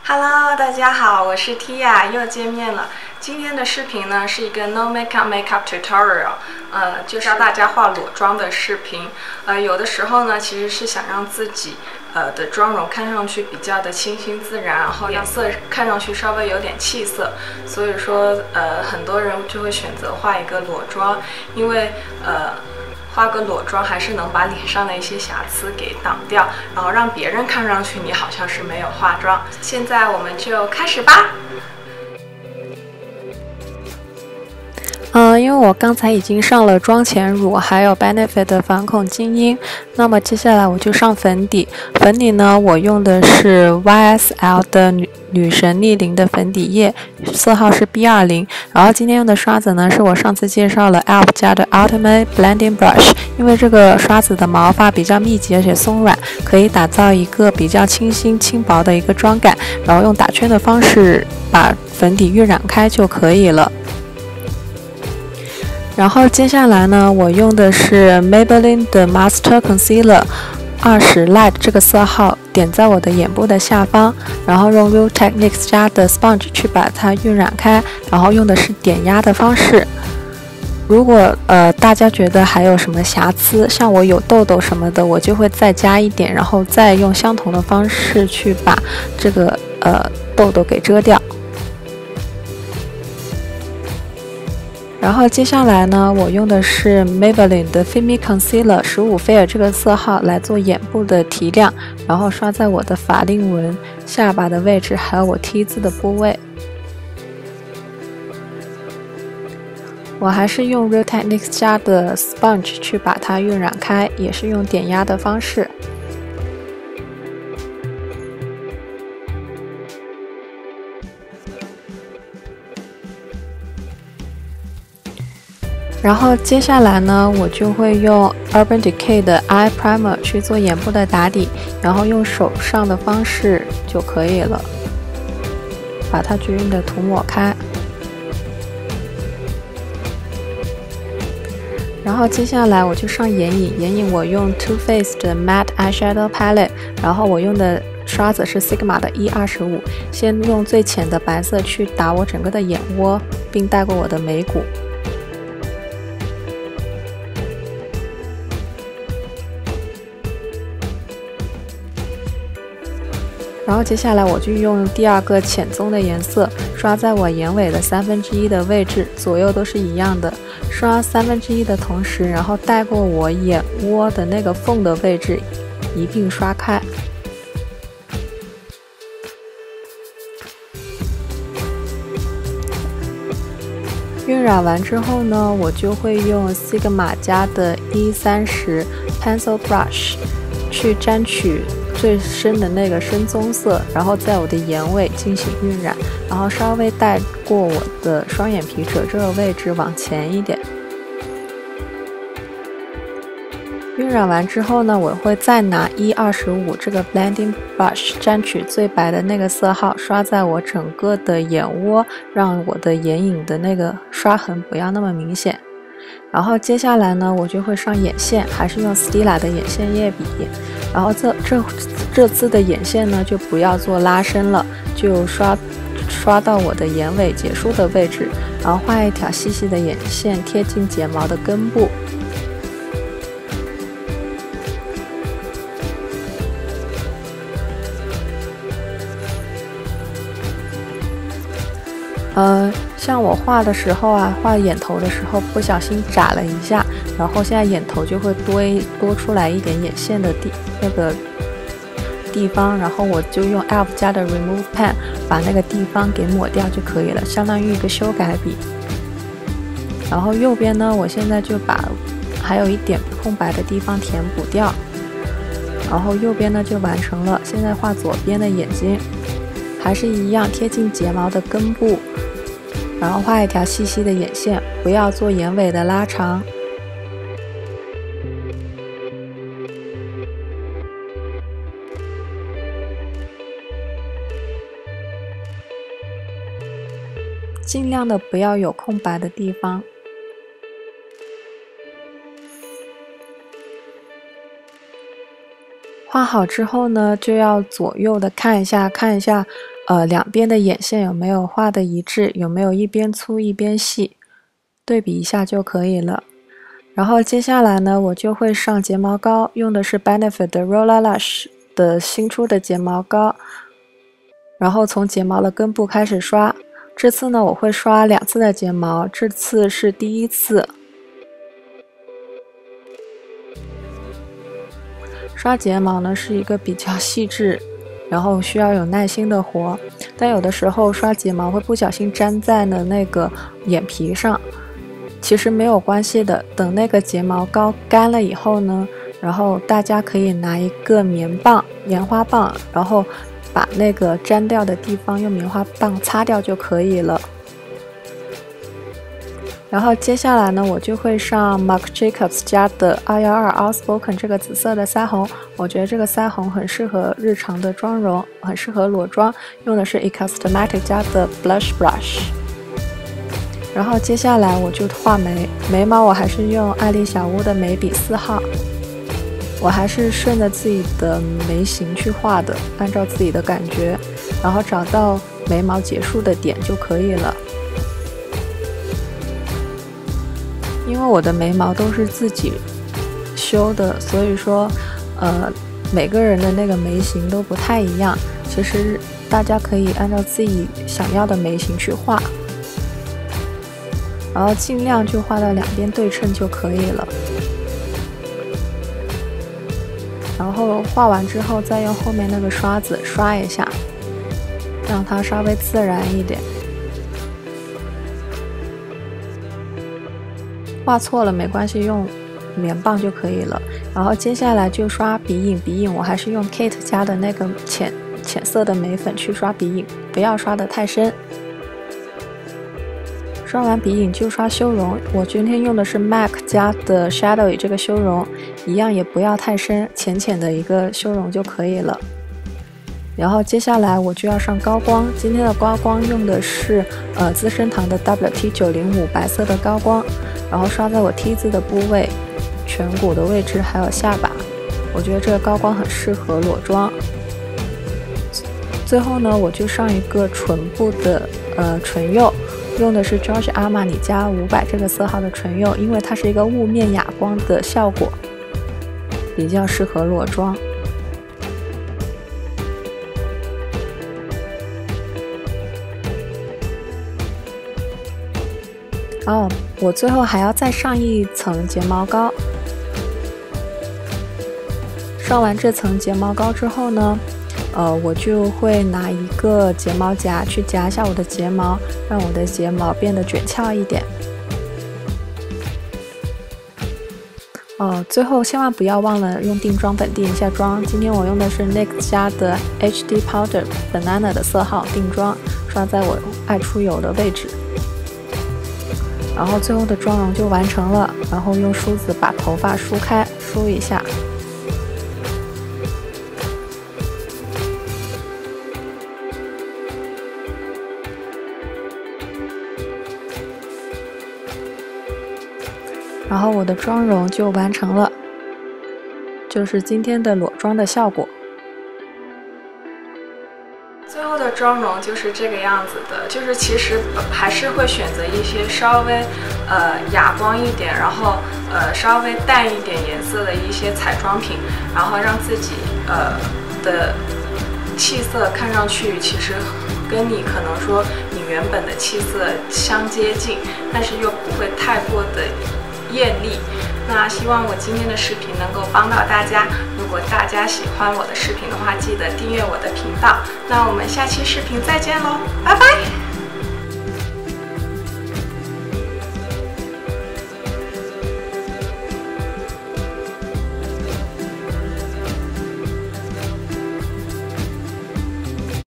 Hello， 大家好，我是 Tia， 又见面了。今天的视频呢是一个 No Makeup Tutorial， 就教大家化裸妆的视频。有的时候呢，其实是想让自己的妆容看上去比较的清新自然，然后颜色看上去稍微有点气色。所以说，很多人就会选择画一个裸妆，因为画个裸妆还是能把脸上的一些瑕疵给挡掉，然后让别人看上去你好像是没有化妆。现在我们就开始吧。 因为我刚才已经上了妆前乳，还有 Benefit 的反孔精英，那么接下来我就上粉底。粉底呢，我用的是 YSL 的女神逆龄的粉底液，色号是 B20。然后今天用的刷子呢，是我上次介绍了 Etude 家的 Ultimate Blending Brush， 因为这个刷子的毛发比较密集而且松软，可以打造一个比较清新轻薄的一个妆感，然后用打圈的方式把粉底晕染开就可以了。然后接下来呢，我用的是 Maybelline 的 Master Concealer 20 Light 这个色号，点在我的眼部的下方，然后用 NYX 家的 Sponge 去把它晕染开，然后用的是点压的方式。如果大家觉得还有什么瑕疵，像我有痘痘什么的，我就会再加一点，然后再用相同的方式去把这个痘痘给遮掉。然后接下来呢，我用的是 Maybelline 的 Fit Me Concealer 15 Fair 这个色号来做眼部的提亮，然后刷在我的法令纹、下巴的位置，还有我 T 字的部位。我还是用 NYX 家的 Sponge 去把它晕染开，也是用点压的方式。然后接下来呢，我就会用 Decay 的 Eye Primer 去做眼部的打底，然后用手上的方式就可以了，把它均匀的涂抹开。然后接下来我就上眼影，眼影我用 Too Faced 的 Matte Eyeshadow Palette， 然后我用的刷子是 Sigma 的 E25， 先用最浅的白色去打我整个的眼窝，并带过我的眉骨。然后接下来我就用第二个浅棕的颜色刷在我眼尾的1/3的位置，左右都是一样的。刷1/3的同时，然后带过我眼窝的那个缝的位置，一并刷开。晕染完之后呢，我就会用 Sigma 家的 E30 Pencil Brush 去沾取最深的那个深棕色，然后在我的眼尾进行晕染，然后稍微带过我的双眼皮褶这个位置往前一点。晕染完之后呢，我会再拿 E25 这个 Blending Brush 沾取最白的那个色号，刷在我整个的眼窝，让我的眼影的那个刷痕不要那么明显。然后接下来呢，我就会上眼线，还是用 Stila 的眼线液笔。然后这次的眼线呢，就不要做拉伸了，就刷到我的眼尾结束的位置，然后画一条细细的眼线贴近睫毛的根部。像我画的时候啊，画眼头的时候不小心眨了一下，然后现在眼头就会多出来一点眼线的那个地方，然后我就用 Elf 家的 Remove Pen 把那个地方给抹掉就可以了，相当于一个修改笔。然后右边呢，我现在就把还有一点空白的地方填补掉，然后右边呢就完成了。现在画左边的眼睛，还是一样贴近睫毛的根部，然后画一条细细的眼线，不要做眼尾的拉长。尽量的不要有空白的地方。画好之后呢，就要左右的看一下， 两边的眼线有没有画的一致，有没有一边粗一边细，对比一下就可以了。然后接下来呢，我就会上睫毛膏，用的是 Benefit 的 Roller Lash 的新出的睫毛膏，然后从睫毛的根部开始刷。这次呢，我会刷2次的睫毛，这次是第1次。刷睫毛呢是一个比较细致，然后需要有耐心的活，但有的时候刷睫毛会不小心粘在了那个眼皮上。其实没有关系的，等那个睫毛膏干了以后呢，然后大家可以拿一个棉花棒，然后把那个粘掉的地方用棉花棒擦掉就可以了。然后接下来呢，我就会上 Marc Jacobs 家的212 Outspoken 这个紫色的腮红，我觉得这个腮红很适合日常的妆容，很适合裸妆，用的是 Cosmetic 家的 Blush Brush。然后接下来我就画眉毛我还是用爱丽小屋的眉笔4号，我还是顺着自己的眉形去画的，按照自己的感觉，然后找到眉毛结束的点就可以了。因为我的眉毛都是自己修的，所以说每个人的那个眉形都不太一样，其实大家可以按照自己想要的眉形去画，然后尽量就画到两边对称就可以了。然后画完之后再用后面那个刷子刷一下，让它稍微自然一点。画错了没关系，用棉棒就可以了。然后接下来就刷鼻影，鼻影我还是用 Kate 家的那个浅色的眉粉去刷鼻影，不要刷得太深。刷完鼻影就刷修容，我今天用的是 Mac 家的 Shadowy 这个修容，一样也不要太深，浅浅的一个修容就可以了。然后接下来我就要上高光，今天的高光用的是资生堂的 WT905 白色的高光，然后刷在我 T 字的部位、颧骨的位置还有下巴，我觉得这个高光很适合裸妆。最后呢，我就上一个唇部的唇釉，用的是 Giorgio Armani 加500这个色号的唇釉，因为它是一个雾面哑光的效果，比较适合裸妆。我最后还要再上一层睫毛膏。上完这层睫毛膏之后呢，我就会拿一个睫毛夹去夹一下我的睫毛，让我的睫毛变得卷翘一点。最后千万不要忘了用定妆本定一下妆。今天我用的是 NYX 家的 HD Powder Banana 的色号定妆，刷在我爱出油的位置。然后最后的妆容就完成了，然后用梳子把头发梳开，梳一下。然后我的妆容就完成了，就是今天的裸妆的效果。 最后的妆容就是这个样子的，就是其实还是会选择一些稍微哑光一点，然后稍微淡一点颜色的一些彩妆品，然后让自己的气色看上去其实跟你可能说你原本的气色相接近，但是又不会太过的艳丽。那希望我今天的视频能够帮到大家，如果大家喜欢我的视频的话，记得订阅我的频道。那我们下期视频再见喽，拜拜。